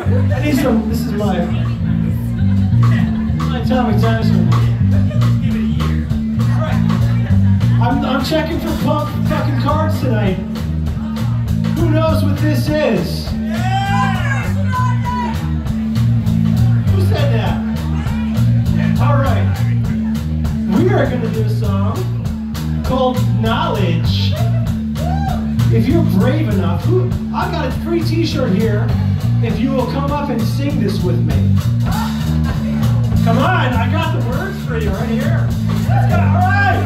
I need some. This is my Tommy Tyson. I'm checking for punk fucking cards tonight. Who knows what this is? Who said that? All right. We are going to do a song called Knowledge. If you're brave enough, I've got a free t-shirt here. If you will come up and sing this with me. Come on, I got the words for you right here. Let's go, all right.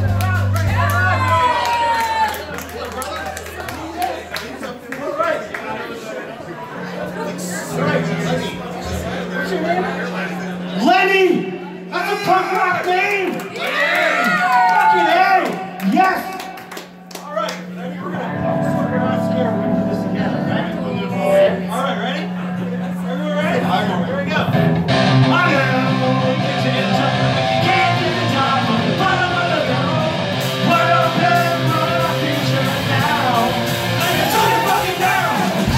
What's your name? Lenny! That's a punk rock name! Fucking A! Yes! Alright, we're not scared, we're gonna do this together, right? Alright, ready? Everyone ready? Here we go. I know, get to the top, get to the top, from the bottom of the barrel. What up, man, from my future now? Like a ton of fucking barrel!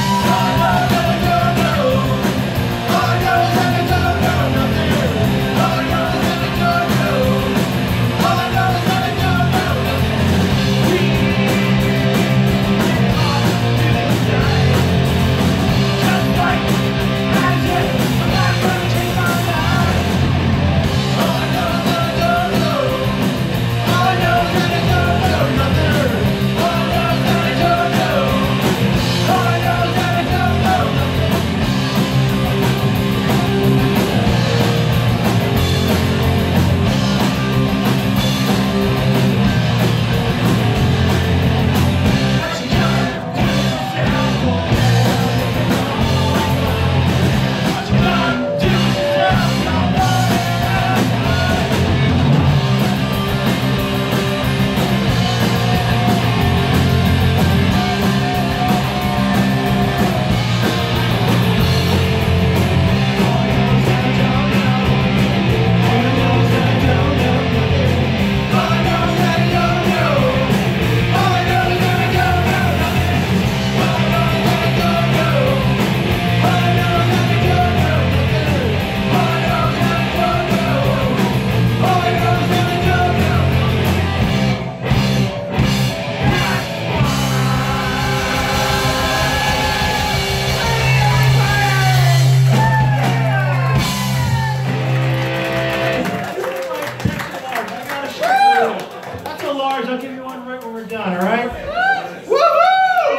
I'll give you one right when we're done, all right? Woohoo!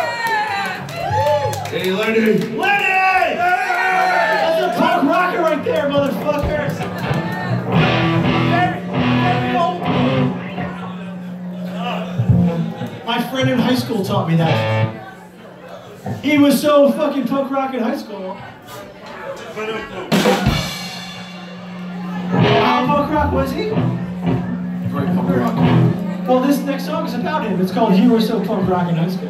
Hey, Lenny! Lenny! That's a punk rocker right there, motherfucker! My friend in high school taught me that. He was so fucking punk rock in high school. How punk rock was he? Very punk rock. Well, this next song is about him. It's called You Were So Punk Rock in High School.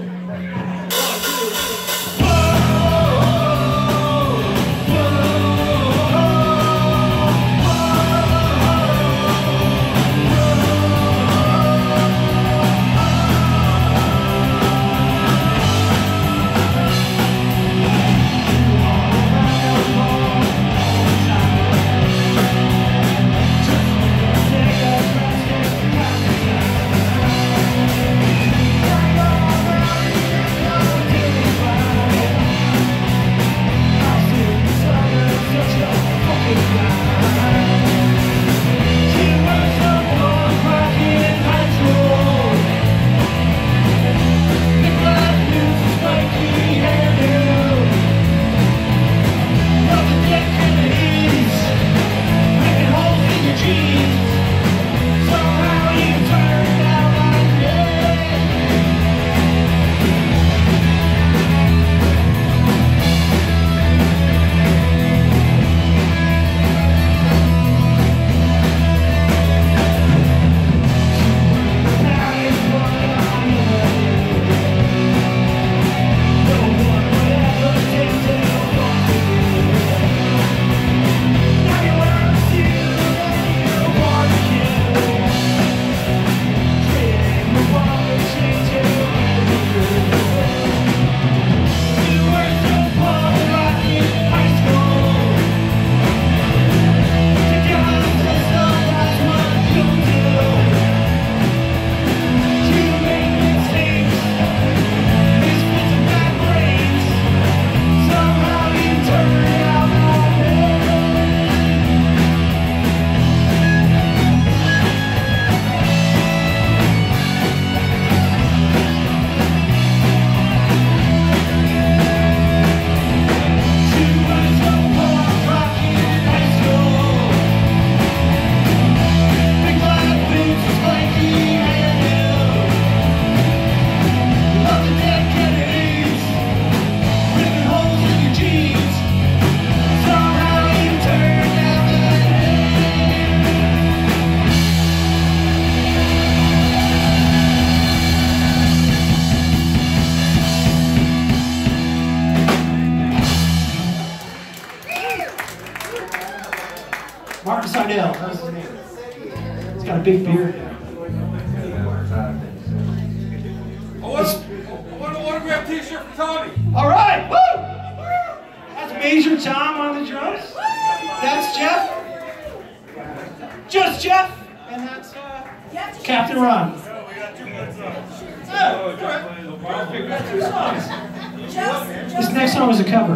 Marcus Arnell, that's his name. He's got a big beard. I want an autographed t-shirt for Tommy. All right, woo! That's Major Tom on the drums. That's Jeff. Just Jeff. And that's Captain Ron. Two songs. This next song was a cover.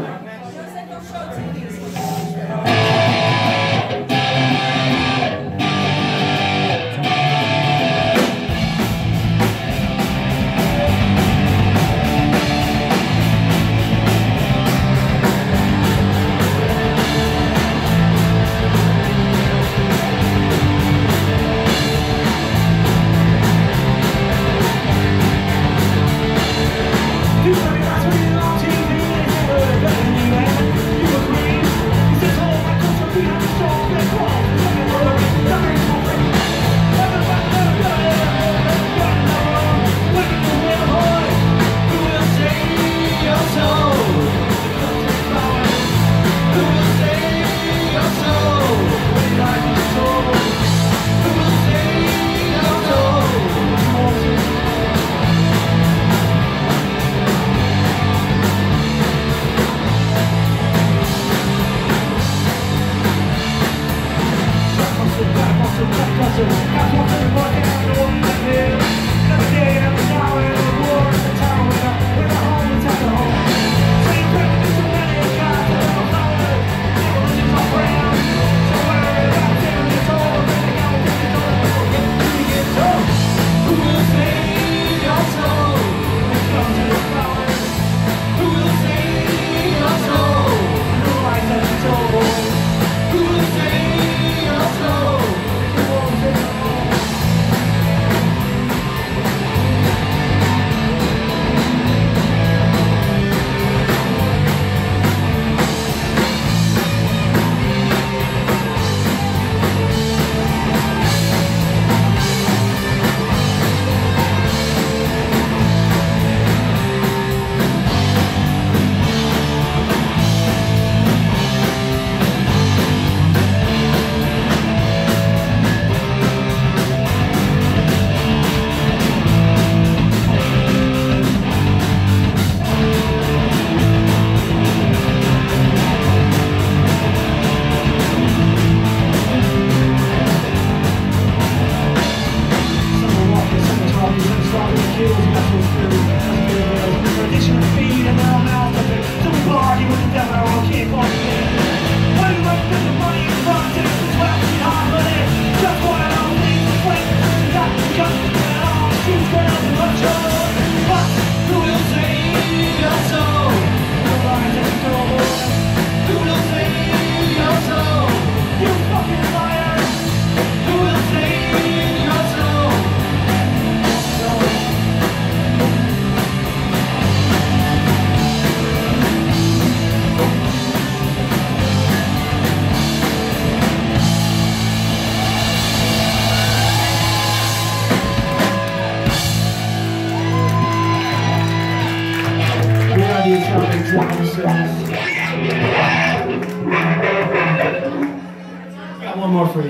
Got one more for you.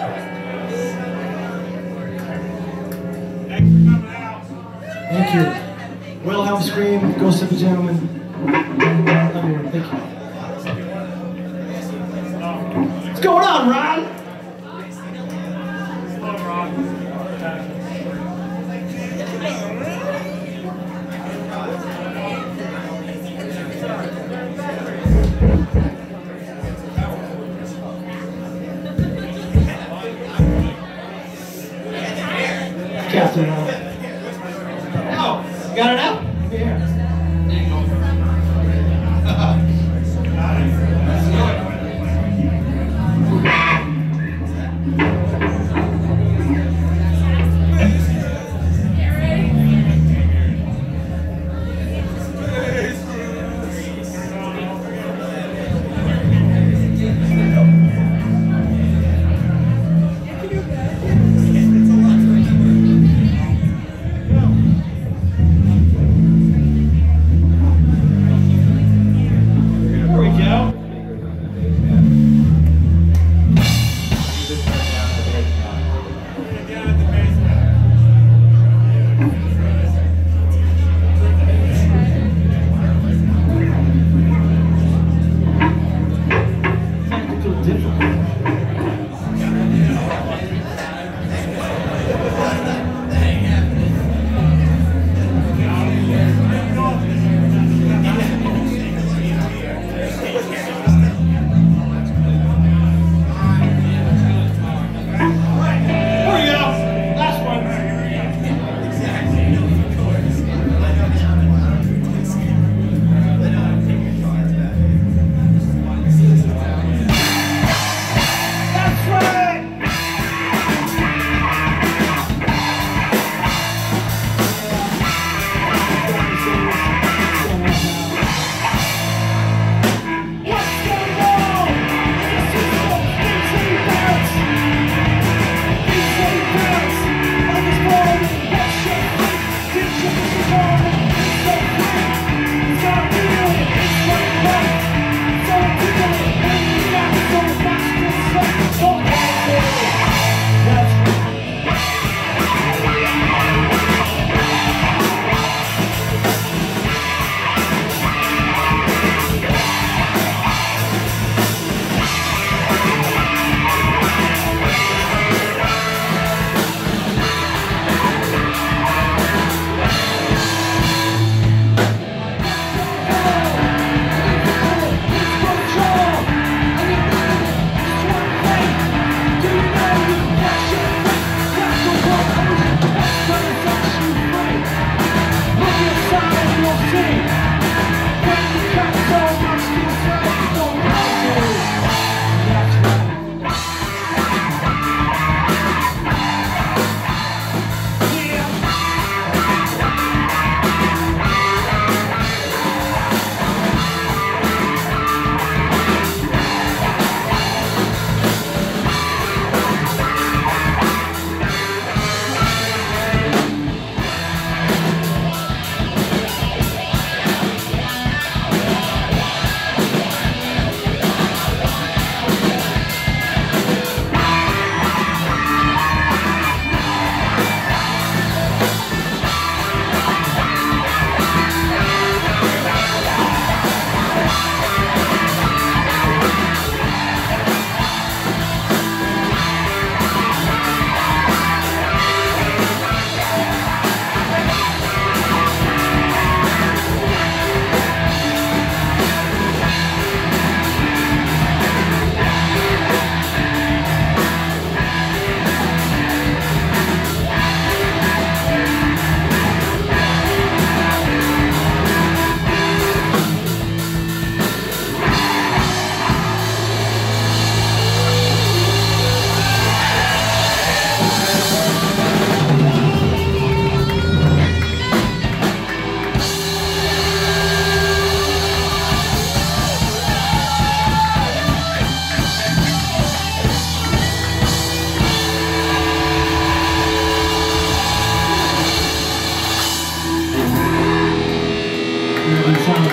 Thanks for coming out. Thank you. Wilhelm Scream, Ghost of a Gentleman. Everyone, thank you. What's going on, Ron? Captain. Oh, got it out? Yeah.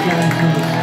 Los Angeles.